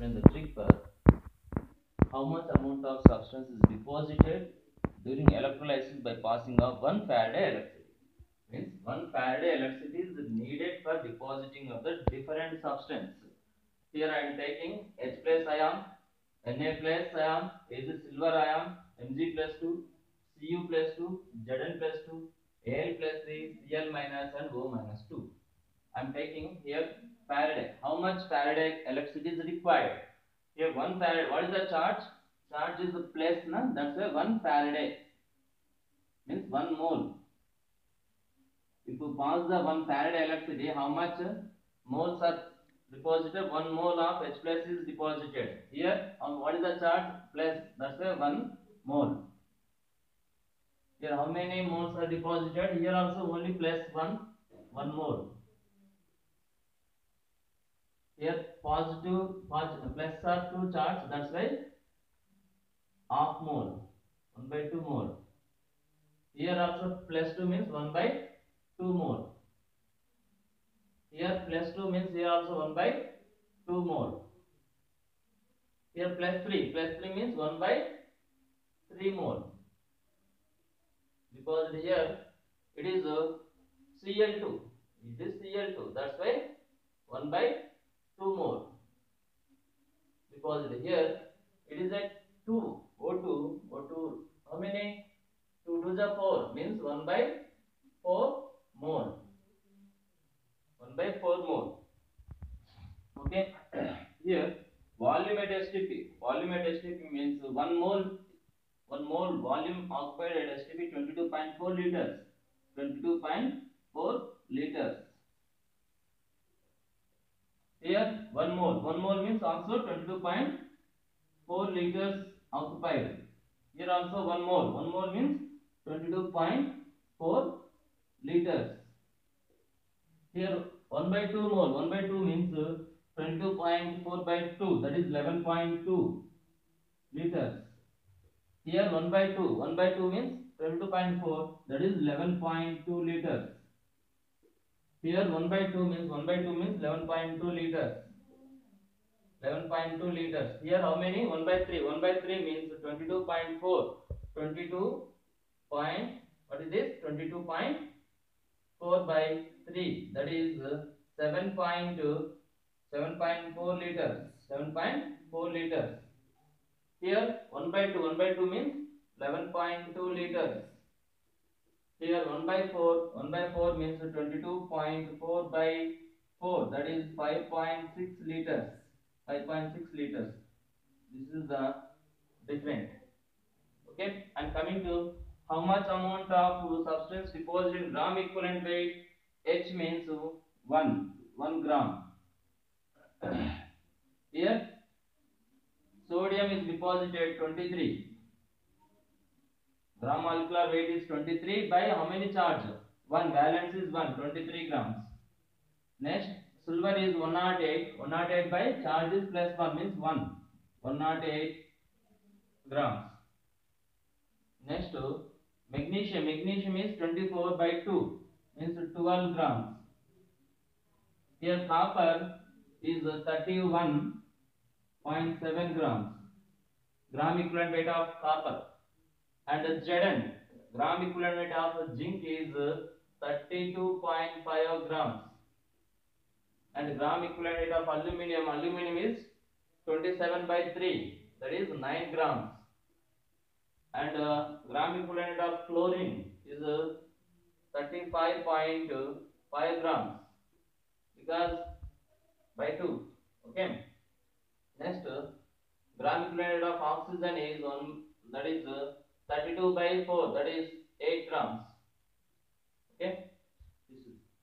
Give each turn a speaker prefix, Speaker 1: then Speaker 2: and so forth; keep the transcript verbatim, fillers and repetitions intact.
Speaker 1: explain the trick for how much amount of substance is deposited during electrolysis by passing of one Faraday electricity. Means one Faraday electricity is needed for depositing of the different substance. Here I am taking H plus ion, Na plus ion, is a silver ion, Mg plus two, Cu plus two, Zn plus two, Al plus three, Cl minus and O minus two. I am taking here Faraday. How much Faraday electricity is required? Here one Faraday. What is the charge? Charge is the plus, na? That's why one Faraday means one mole. If you pass the one Faraday electricity, how much moles are deposited? One mole of H plus is deposited. Here, on what is the charge? Plus. That's why one mole. Here, how many moles are deposited? Here also only plus one, one mole. Here positive, positive plus are two charge. That's why half mole, one by two mole. Here also plus two means one by two mole. Here plus two means here also one by two mole. Here plus three, plus three means one by three mole. Because here it is a C L two. It is C L two. That's why one by two mole. Because here it is at two, O two, O two. How many? two to the four means one by four mole. one by four mole. Okay. Here volume at S T P. Volume at S T P means one mole. One mole volume occupied at S T P twenty-two point four liters. twenty-two point four liters. Here one mole. One mole means also twenty-two point four liters occupied. Here also one mole. One mole means twenty-two point four liters. Here one by two mole. one by two means twenty-two point four by two. That is eleven point two liters. Here one by two. one by two means twenty-two point four. That is eleven point two liters. Here one by two means one by two means eleven point two liters. eleven point two liters. Here how many? one by three. one by three means twenty-two point four. twenty-two point, what is this? twenty-two point four by three. That is seven point four liters. seven point four liters. Here one by two. one by two means eleven point two liters. Here one by four. one by four means twenty-two point four by four. That is five point six liters. five point six liters. This is the different. Okay. And coming to how much amount of substance deposited in gram equivalent weight? H means one. one gram. Here sodium is deposited twenty-three. Gram molecular weight is twenty-three by how many charge? one. Valence is one. twenty-three grams. Next, silver is one hundred eight. one hundred eight by charge is plus one means one. one hundred eight grams. Next, magnesium. Magnesium is twenty-four by two means twelve grams. Here copper is thirty-one point seven grams. Gram equivalent weight of copper. And Zn, gram equivalent weight of zinc is thirty-two point five grams. And gram equivalent weight of aluminium, aluminium is twenty-seven by three, that is nine grams. And uh, gram equivalent of chlorine is uh, thirty-five point five grams, because by two. Okay. Next, uh, gram equivalent of oxygen is on, that is uh, thirty-two by four, that is eight grams. Okay.